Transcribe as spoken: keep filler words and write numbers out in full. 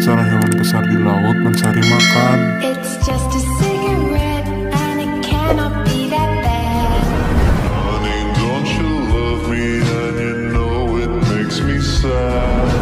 cara hewan besar di laut mencari makan. It's just a cigarette and it cannot be that bad. Honey, don't you love me and you know it makes me sad.